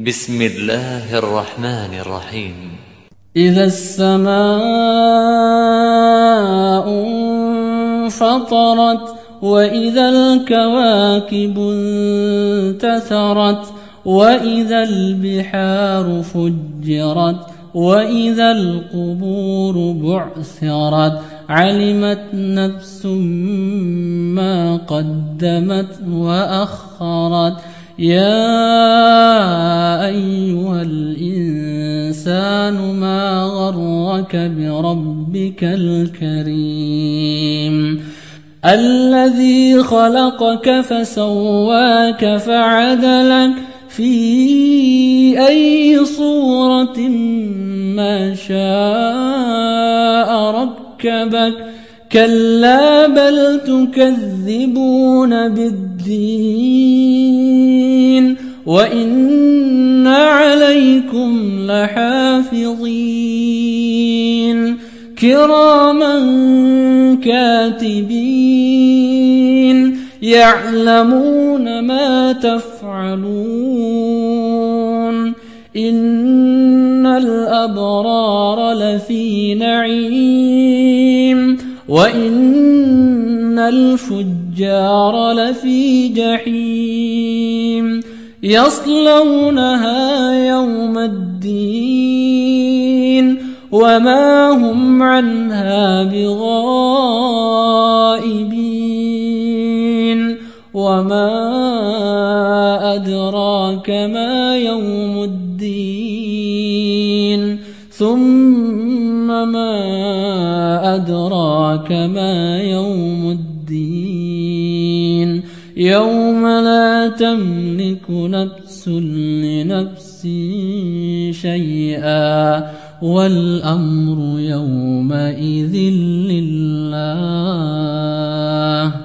بسم الله الرحمن الرحيم. إذا السماء انفطرت وإذا الكواكب انتثرت وإذا البحار فجرت وإذا القبور بعثرت علمت نفس ما قدمت وأخرت يا أيها الإنسان ما غرك بربك الكريم الذي خلقك فسواك فعدلك في أي صورة ما شاء ركبك كلا بل تكذبون بالدين وإن عليكم لحافظين كراما كاتبين يعلمون ما تفعلون إن الأبرار لفي نعيم وإن الفجار لفي جحيم يصلونها يوم الدين وما هم عنها بغائبين وما أدراك ما يوم الدين ثم ما أدراك ما يوم الدين يوم لا تملك نفس لنفس شيئا والأمر يومئذ لله.